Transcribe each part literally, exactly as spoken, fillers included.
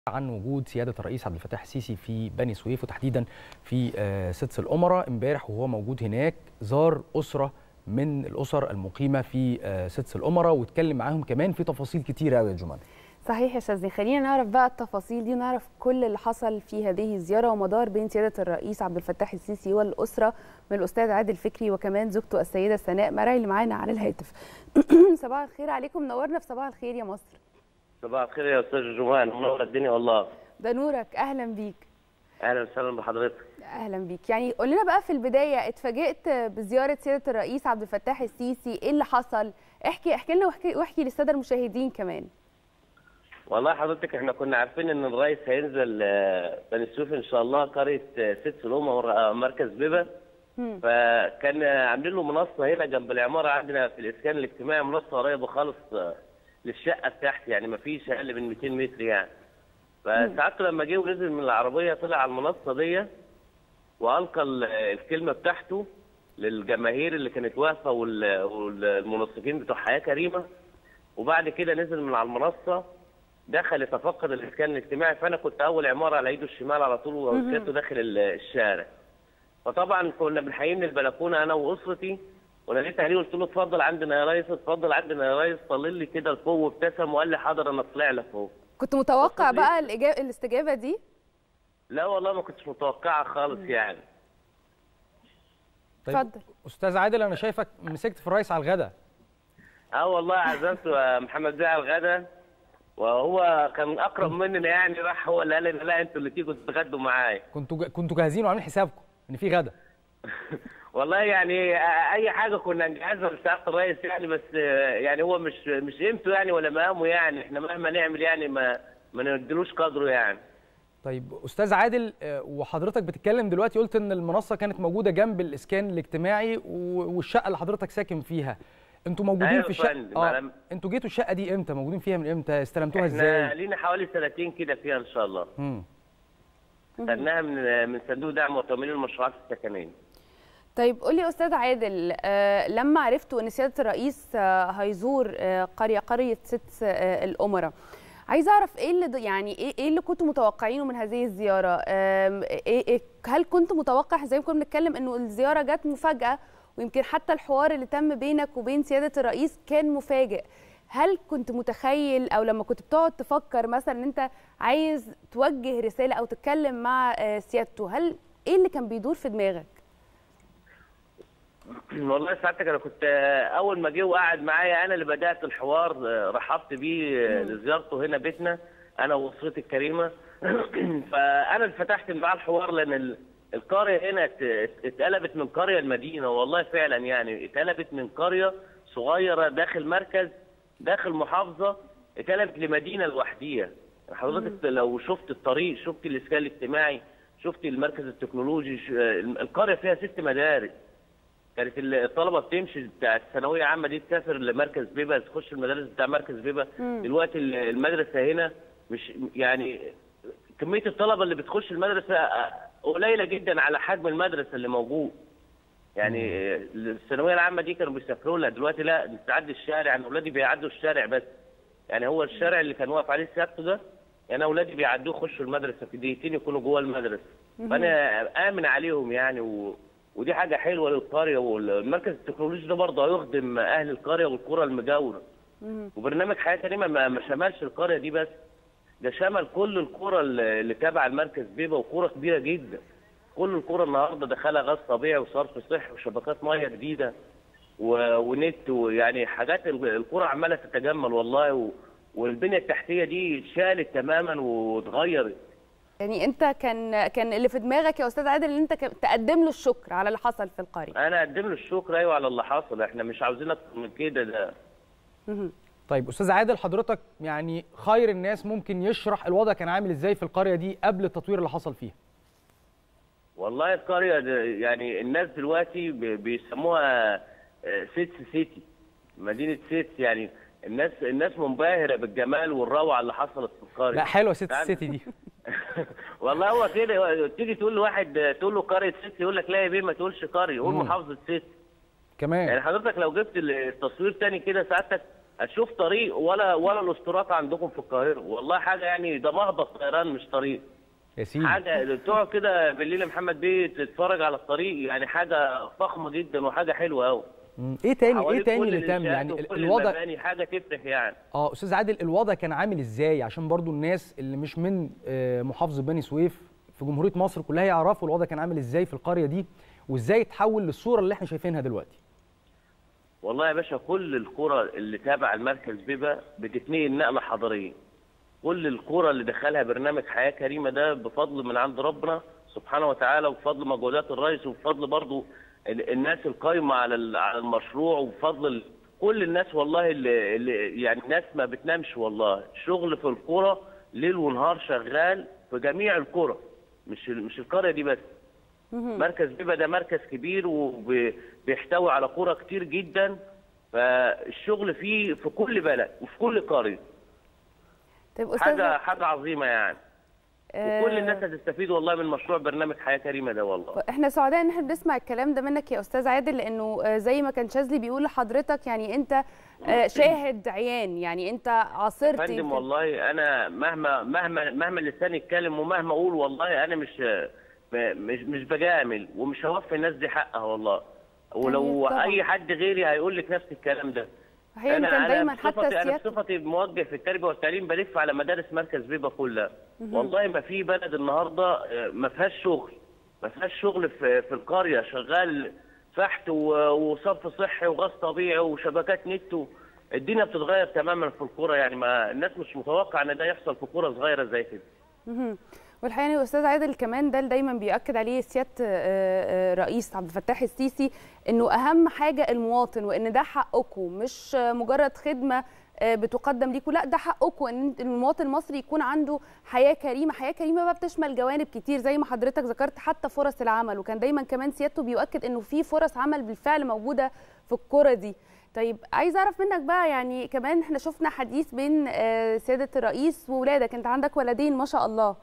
عن وجود سيادة الرئيس عبد الفتاح السيسي في بني سويف وتحديدا في سدس الأمراء. امبارح وهو موجود هناك زار أسرة من الأسر المقيمة في سدس الأمراء واتكلم معاهم كمان في تفاصيل كتيرة قوي يا جمال. صحيح يا شاذلي، خلينا نعرف بقى التفاصيل دي ونعرف كل اللي حصل في هذه الزيارة ومدار بين سيادة الرئيس عبد الفتاح السيسي والأسرة من الأستاذ عادل فكري وكمان زوجته السيدة سناء مرعي اللي معانا على الهاتف. صباح الخير عليكم، نورنا في صباح الخير يا مصر. صباح الخير يا استاذ جمال، منور الدنيا والله. ده نورك، اهلا بيك. اهلا وسهلا بحضرتك. اهلا بيك. يعني قول لنا بقى في البدايه، اتفاجئت بزياره سياده الرئيس عبد الفتاح السيسي، ايه اللي حصل؟ احكي احكي لنا واحكي, واحكي للساده المشاهدين كمان. والله حضرتك احنا كنا عارفين ان الرئيس هينزل بني سويف ان شاء الله، قريه سدس الأمراء مركز بيبه. فكان عاملين له منصه هنا جنب العماره عندنا في الاسكان الاجتماعي، منصه قريبه خالص للشقه بتاعتي، يعني ما فيش اقل من مئتين متر يعني. فساعته لما جه ونزل من العربيه طلع على المنصه دي والقى الكلمه بتاعته للجماهير اللي كانت واقفه والمنسقين بتوع حياه كريمه. وبعد كده نزل من على المنصه دخل يتفقد الاسكان الاجتماعي، فانا كنت اول عماره على ايده الشمال على طول وكنت داخل الشارع. فطبعا كنا بنحييه من البلكونه انا واسرتي، وناديت عليه قلت له اتفضل عندنا يا ريس، اتفضل عندنا يا ريس. طلل لي كده لفوق وابتسم وقال لي حاضر انا طلع لك فوق. كنت متوقع بقى الإجابة الاستجابه دي؟ لا والله ما كنتش متوقعها خالص يعني. اتفضل. طيب استاذ عادل، انا شايفك مسكت في الرئيس على الغدا. اه والله عزمته محمد بيه على الغدا، وهو كان اقرب مننا يعني، راح هو اللي قال لنا لا انتوا اللي تيجوا تتغدوا معايا. كنتوا كنتوا جاهزين وعاملين حسابكم ان في غدا؟ والله يعني اي حاجه كنا نجهزها لسعاده الرئيس يعني، بس يعني هو مش مش قيمته يعني ولا مقامه يعني، احنا مهما نعمل يعني ما ما نديلوش قدره يعني. طيب استاذ عادل، وحضرتك بتتكلم دلوقتي قلت ان المنصه كانت موجوده جنب الاسكان الاجتماعي والشقه اللي حضرتك ساكن فيها. انتوا موجودين أيوة في الشقه؟ اه انتوا جيتوا الشقه دي امتى؟ موجودين فيها من امتى؟ استلمتوها ازاي؟ احنا لينا حوالي سنتين كده فيها ان شاء الله. امم خدناها من من صندوق دعم وتمويل المشروعات السكنيه. طيب قولي استاذ عادل، آه لما عرفتوا ان سياده الرئيس آه هيزور آه قريه قريه سدس آه الامراء، عايزه اعرف ايه اللي يعني ايه ايه اللي كنتوا متوقعينه من هذه الزياره؟ آه إيه إيه هل كنت متوقع زي ما كنا بنتكلم انه الزياره جت مفاجاه، ويمكن حتى الحوار اللي تم بينك وبين سياده الرئيس كان مفاجئ؟ هل كنت متخيل او لما كنت بتقعد تفكر مثلا ان انت عايز توجه رساله او تتكلم مع آه سيادته، هل ايه اللي كان بيدور في دماغك؟ والله ساعتك انا كنت اول ما جه وقعد معايا انا اللي بدات الحوار، رحبت بيه لزيارته هنا بيتنا انا واسرتي الكريمه. فانا اللي فتحت معاه الحوار، لان القريه هنا اتقلبت من قريه لمدينه، والله فعلا يعني اتقلبت من قريه صغيره داخل مركز داخل محافظه، اتقلبت لمدينه لوحديها. حضرتك لو شفت الطريق، شفت الاسكان الاجتماعي، شفت المركز التكنولوجي، القريه فيها ست مدارس. كانت الطلبه بتمشي بتاعت الثانويه عامه دي تسافر لمركز بيبه تخش المدارس بتاع مركز بيبه. دلوقتي المدرسه هنا مش يعني كميه الطلبه اللي بتخش المدرسه قليله جدا على حجم المدرسه اللي موجود. يعني الثانويه العامه دي كانوا بيسافروا لها، دلوقتي لا بتعدي الشارع. انا اولادي بيعدوا الشارع بس، يعني هو الشارع اللي كان واقف عليه سيادته ده يعني اولادي بيعدوه يخشوا المدرسه في دقيقتين يكونوا جوه المدرسه. فانا امن عليهم يعني، و ودي حاجه حلوه للقريه. والمركز التكنولوجي ده برضه هيخدم اهل القريه والقرى المجاوره. وبرنامج حياه كريمه ما شملش القريه دي بس، ده شمل كل القرى اللي تابعه المركز بيبه، وقرى كبيره جدا. كل القرى النهارده دخلها غاز طبيعي وصرف صحي وشبكات ميه جديده ونت، ويعني حاجات القرى عماله تتجمل والله. والبنيه التحتيه دي شالت تماما واتغيرت. يعني انت كان كان اللي في دماغك يا استاذ عادل ان انت تقدم له الشكر على اللي حصل في القريه؟ انا اقدم له الشكر ايوه على اللي حصل، احنا مش عاوزين اكتر من كده ده. طيب استاذ عادل، حضرتك يعني خير الناس ممكن يشرح الوضع كان عامل ازاي في القريه دي قبل التطوير اللي حصل فيها؟ والله القريه يعني الناس دلوقتي بيسموها سيتس سيتي، مدينه سيتس. يعني الناس الناس منبهره بالجمال والروعه اللي حصلت في القريه. لا حلوه سيتس سيتي دي. والله هو كده، تيجي تقول لواحد تقول له قريه سيتي يقول لك لا يا بيه ما تقولش قريه، قول محافظه سيتي كمان. يعني حضرتك لو جبت التصوير تاني كده ساعتك هتشوف طريق ولا ولا الاسطورات عندكم في القاهره، والله حاجه يعني ده مهبط طيران مش طريق. يا سيدي حاجه تقعد كده بالليل يا محمد بيه تتفرج على الطريق، يعني حاجه فخمه جدا وحاجه حلوه قوي. ايه تاني ايه تاني اللي تم يعني الوضع؟ حاجه تفرح يعني. اه استاذ عادل، الوضع كان عامل ازاي عشان برضو الناس اللي مش من محافظه بني سويف في جمهوريه مصر كلها يعرفوا الوضع كان عامل ازاي في القريه دي، وازاي اتحول للصوره اللي احنا شايفينها دلوقتي؟ والله يا باشا كل القرى اللي تابع المركز بيبا بتتنقل نقله حضاريه. كل القرى اللي دخلها برنامج حياه كريمه ده بفضل من عند ربنا سبحانه وتعالى، وبفضل مجهودات الرئيس، وبفضل برضو الناس القايمه على على المشروع، وبفضل كل الناس والله اللي, اللي يعني الناس ما بتنامش والله. شغل في القرى ليل ونهار شغال في جميع القرى، مش مش القريه دي بس. مركز بيبا ده مركز كبير وبيحتوي على قرى كتير جدا، فالشغل فيه في كل بلد وفي كل قريه. طيب حاجه حاجه عظيمه يعني. أه وكل الناس هتستفيد والله من مشروع برنامج حياه كريمه ده والله. احنا سعداء ان احنا بنسمع الكلام ده منك يا استاذ عادل، لانه زي ما كان شاذلي بيقول لحضرتك يعني انت شاهد عيان، يعني انت عاصرت. يا فندم والله انا مهما مهما مهما اللسان يتكلم ومهما اقول والله انا مش مش مش بجامل ومش هوفي الناس دي حقها والله. ولو اي حد غيري هيقول لك نفس الكلام ده. انا كان دايما حتى انا بصفتي موجه في التربيه والتعليم بلف على مدارس مركز بيبا كلها. والله ما في بلد النهارده ما فيهاش شغل، ما فيهاش شغل في في القريه، شغال فحت وصرف صحي وغاز طبيعي وشبكات نت. الدنيا بتتغير تماما في القرى، يعني ما الناس مش متوقع ان ده يحصل في قرى صغيره زي كده. والحقيقه يا استاذ عادل كمان ده اللي دايما بيؤكد عليه سياده رئيس عبد الفتاح السيسي، انه اهم حاجه المواطن، وان ده حقكم مش مجرد خدمه بتقدم ليكم، لا ده حقكم ان المواطن المصري يكون عنده حياه كريمه. حياه كريمه بقى بتشمل جوانب كتير زي ما حضرتك ذكرت، حتى فرص العمل، وكان دايما كمان سيادته بيؤكد انه في فرص عمل بالفعل موجوده في القرى دي. طيب عايز اعرف منك بقى، يعني كمان احنا شفنا حديث بين سياده الرئيس وولادك، انت عندك ولدين ما شاء الله.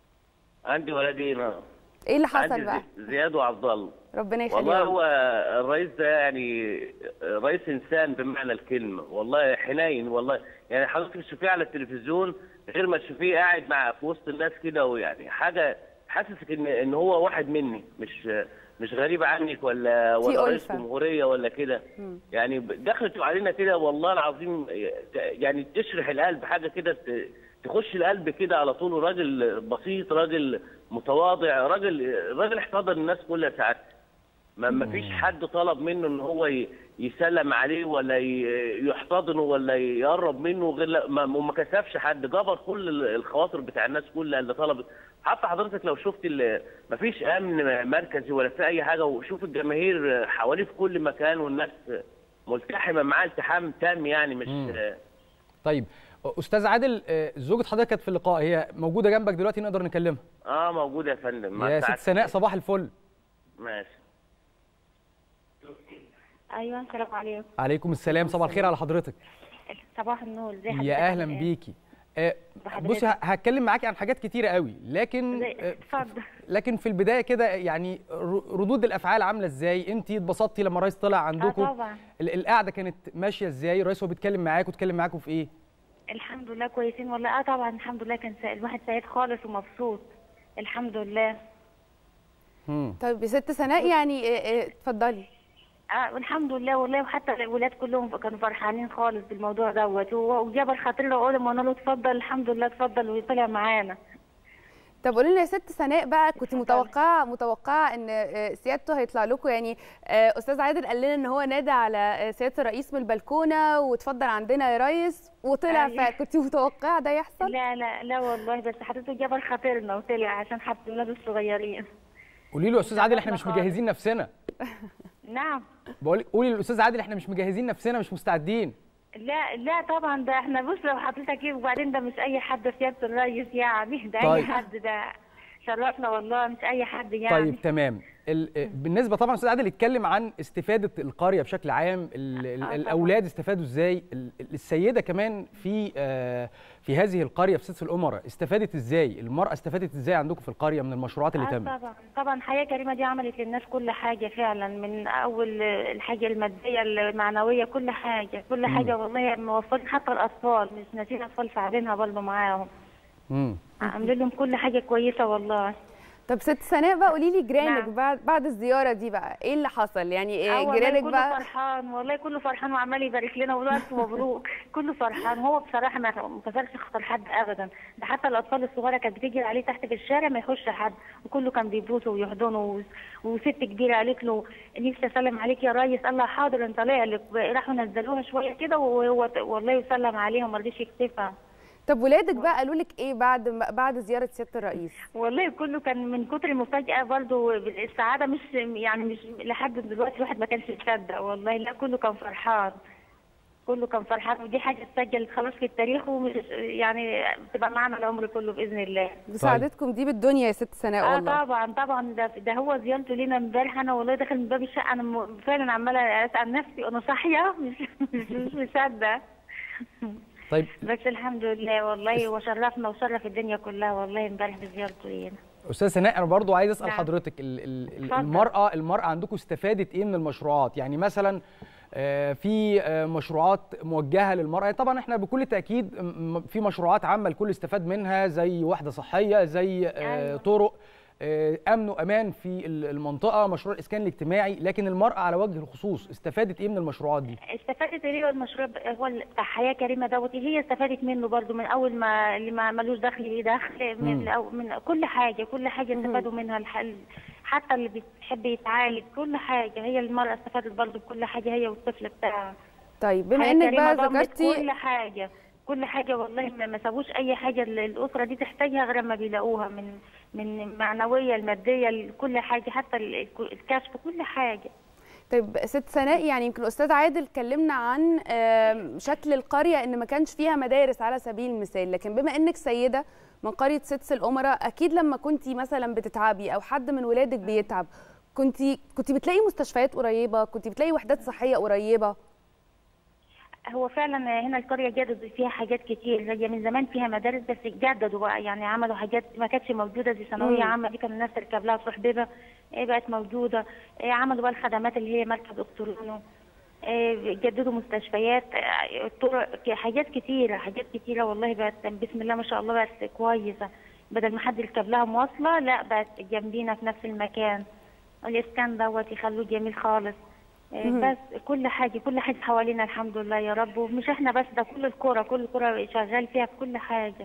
عندي ولدين. اه ايه اللي حصل عندي بقى؟ زياد وعبد الله. ربنا يخليهم. والله هو الرئيس ده يعني رئيس انسان بمعنى الكلمه، والله حنين والله. يعني حضرتك تشوفيه على التلفزيون غير ما تشوفيه قاعد مع في وسط الناس كده، ويعني حاجه حاسسك ان ان هو واحد مني، مش مش غريب عنك ولا ولا رئيس جمهوريه ولا كده. يعني دخلت علينا كده والله العظيم، يعني تشرح القلب، حاجه كده تخش القلب كده على طول. راجل بسيط، راجل متواضع، راجل راجل احتضن الناس كلها ساعات. ما فيش حد طلب منه ان هو يسلم عليه ولا يحتضنه ولا يقرب منه، غير ما كسفش حد، جبر كل الخواطر بتاع الناس كلها اللي طلبت. حتى حضرتك لو شفت ما فيش امن مركزي ولا في اي حاجه، وشوف الجماهير حواليه في كل مكان والناس ملتحمه معاه التحام تام، يعني مش مم. طيب استاذ عادل، زوجة حضرتك كانت في اللقاء، هي موجوده جنبك دلوقتي نقدر نكلمها؟ اه موجوده يا فندم. يا ست سناء صباح الفل. ماشي. ايوه السلام عليكم. عليكم السلام، صباح الخير على حضرتك. صباح النور، ازي حضرتك؟ يا اهلا بيكي. آه بصي هتكلم معاكي عن حاجات كتيره قوي، لكن اتفضل. لكن في البدايه كده يعني ردود الافعال عامله ازاي؟ انت اتبسطتي لما الرئيس طلع عندكم؟ اه طبعا. القعده كانت ماشيه ازاي؟ الرئيس هو بيتكلم معاكم اتكلم معاكم في ايه؟ الحمد لله كويسين والله. اه طبعا الحمد لله، كان الواحد سعيد خالص ومبسوط الحمد لله. امم طيب يا ست سناء يعني اتفضلي. اه والحمد لله والله، وحتى الولاد كلهم كانوا فرحانين خالص بالموضوع دوت، وجاب الخاطر له اول ما قلنا له اتفضل الحمد لله اتفضل وطلع معانا. طب قولي لنا يا ست سناء بقى، كنت متوقعه متوقعه ان سيادته هيطلع لكم؟ يعني استاذ عادل قال لنا ان هو نادى على سياده الرئيس من البلكونه واتفضل عندنا يا ريس وطلع. أيه. فكنت متوقعه ده يحصل؟ لا لا لا والله، بس حضرتك جاب خاطرنا وطلع عشان حتى الولاد الصغيرين. قولي له يا استاذ عادل احنا مش مجهزين نفسنا. نعم. بقول قولي للاستاذ عادل احنا مش مجهزين نفسنا، مش مستعدين. لا لا طبعا، ده احنا بص لو حضرتك ايه، وبعدين ده مش اي حد سياده الرئيس يعني، ده طيب. اي حد، ده شرفنا والله مش اي حد يعني. طيب تمام. بالنسبه طبعا استاذ عادل اتكلم عن استفاده القريه بشكل عام، ال ال آه الاولاد استفادوا ازاي، السيده كمان في آه في هذه القريه في سدس الامراء استفادت ازاي، المراه استفادت ازاي عندكم في القريه من المشروعات اللي آه تمت؟ طبعا طبعا حياه كريمه دي عملت للناس كل حاجه فعلا، من اول الحاجه الماديه المعنويه كل حاجه كل حاجه والله موفرين حتى الاطفال، مش ناسين اطفال ساعدينها برضه معاهم. امم عاملين لهم كل حاجه كويسه والله. طب ست سناء بقى قولي لي جيرانك نعم. بعد بعد الزياره دي بقى ايه اللي حصل؟ يعني إيه جيرانك كله بقى؟ كله فرحان والله، كله فرحان وعمال يبارك لنا ويقول الف مبروك. كله فرحان. هو بصراحه ما كسرش خاطر حد ابدا، ده حتى الاطفال الصغيره كانت بتيجي عليه تحت في الشارع ما يخش حد، وكله كان بيبوسه ويحضنه. وست كبيره قالت له نفسي اسلم عليك يا ريس، قال لها حاضر انت طالع لك. راحوا نزلوها شويه كده وهو والله يسلم عليها وما رضيش يكتفها. طب ولادك بقى قالوا لك ايه بعد بعد زياره سياده الرئيس؟ والله كله كان من كتر المفاجاه برضو السعاده، مش يعني مش لحد دلوقتي الواحد ما كانش يصدق والله. لا كله كان فرحان، كله كان فرحان، ودي حاجه اتسجلت خلاص في التاريخ ومش يعني تبقى معانا العمر كله باذن الله. مساعدتكم دي بالدنيا يا ست سناء والله. اه طبعا طبعا. ده, ده هو زيارته لينا امبارح، انا والله داخل من باب الشقه انا فعلا عماله اسال نفسي انا صاحيه مش مش مش مصدقه. طيب بس الحمد لله والله، وشرفنا وشرف الدنيا كلها والله امبارح بزيارته لينا. استاذ سناء انا برضو عايز اسال نعم. حضرتك المراه المراه عندكم استفادت ايه من المشروعات؟ يعني مثلا في مشروعات موجهه للمراه، طبعا احنا بكل تاكيد في مشروعات عامه الكل استفاد منها زي وحده صحيه، زي أيوة. طرق امن وامان في المنطقه، مشروع الاسكان الاجتماعي، لكن المراه على وجه الخصوص استفادت ايه من المشروعات دي؟ استفادت ايه؟ المشروع هو بتاع حياه كريمه دوت هي استفادت منه برضو، من اول ما اللي ما ملوش دخل ليه دخل، من من كل حاجه كل حاجه استفادوا منها، الحل حتى اللي بتحب يتعالج كل حاجه هي المراه استفادت برضو بكل حاجه هي والطفل بتاعها. طيب بما انك بقى ذكرتي كل حاجه كل حاجه والله ما سابوش اي حاجه الاسره دي تحتاجها غير ما بيلاقوها، من من المعنويه الماديه كل حاجه حتى الكشف كل حاجه. طيب ست سناء، يعني يمكن الاستاذ عادل كلمنا عن شكل القريه ان ما كانش فيها مدارس على سبيل المثال، لكن بما انك سيده من قريه سدس الامراء اكيد لما كنتي مثلا بتتعبي او حد من ولادك بيتعب كنتي كنتي بتلاقي مستشفيات قريبه، كنتي بتلاقي وحدات صحيه قريبه؟ هو فعلا هنا القريه جددوا فيها حاجات كتير، هي من زمان فيها مدارس بس جددوا بقى، يعني عملوا حاجات ما كانتش موجوده زي ثانويه عامه دي كان الناس تركب لها تروح بيبه، ايه بقت موجوده. إيه عملوا بقى الخدمات اللي هي مركز اكتورونو، إيه جددوا مستشفيات، طرق، حاجات كتيره حاجات كتيره والله بقت بسم الله ما شاء الله بقت كويسه، بدل ما حد يركب لها مواصله لا بقت جنبينا في نفس المكان. الاسكان دوت يخلوه جميل خالص. بس كل حاجه كل حاجه حوالينا الحمد لله يا رب، ومش احنا بس، ده كل القرى كل القرى شغال فيها في كل حاجه.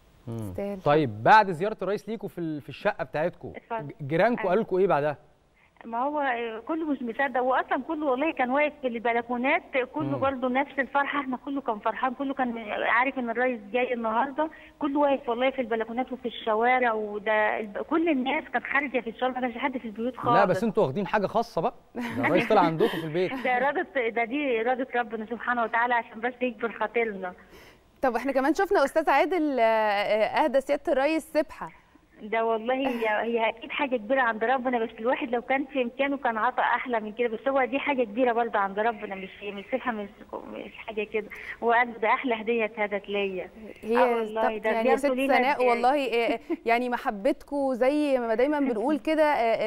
طيب بعد زياره الرئيس ليكوا في في الشقه بتاعتكم جيرانكم قالوا لكم ايه بعدها؟ ما هو كله مش مصدق، واصلا كله والله كان واقف في البلكونات كله برضه نفس الفرحه، احنا كله كان فرحان، كله كان عارف ان الرئيس جاي النهارده، كله واقف والله في البلكونات وفي الشوارع، وده كل الناس كانت خارجه في الشارع، ما كانش حد في البيوت خالص. لا بس انتوا واخدين حاجه خاصه بقى، ده الرئيس طلع عندكم في البيت. ده اراده ده دي اراده ربنا سبحانه وتعالى عشان بس يكبر خاطرنا. طب احنا كمان شفنا استاذ عادل اهدى سياده الرئيس سبحه. ده والله هي هي اكيد حاجه كبيره عند ربنا، بس الواحد لو كان في امكانه كان عطى احلى من كده، بس هو دي حاجه كبيره برضه عند ربنا، مش مش سبحه مش مش حاجه كده، وقال ده احلى هديه اتهدت ليا. هي آه والله ده يعني ست سناء والله يعني محبتكم زي ما دايما بنقول كده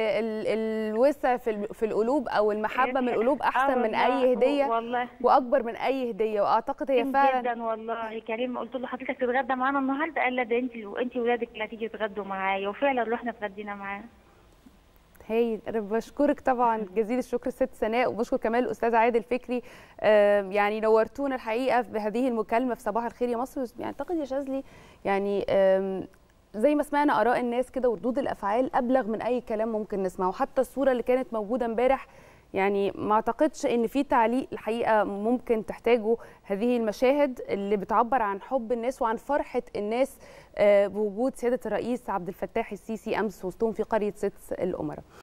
الوسع في في القلوب او المحبه من القلوب احسن من اي هديه والله، واكبر من اي هديه، واعتقد هي فعلا جدا والله. كريم قلت له حضرتك تتغدى معانا النهارده، قال لا ده انت انت وولادك اللي هتيجي تتغدوا معايا، وفعلا رحنا اتغدينا معاه. هايل. انا بشكرك طبعا جزيل الشكر ست سناء، وبشكر كمان الاستاذ عادل فكري، آه يعني نورتونا الحقيقه بهذه المكالمه في صباح الخير يا مصر. يعني اعتقد يا شاذلي يعني زي ما سمعنا اراء الناس كده وردود الافعال ابلغ من اي كلام ممكن نسمعه، حتى الصوره اللي كانت موجوده امبارح يعني ما اعتقدش ان في تعليق الحقيقه ممكن تحتاجه هذه المشاهد اللي بتعبر عن حب الناس وعن فرحه الناس بوجود سياده الرئيس عبد الفتاح السيسي امس وسطهم في قريه سدس الامراء.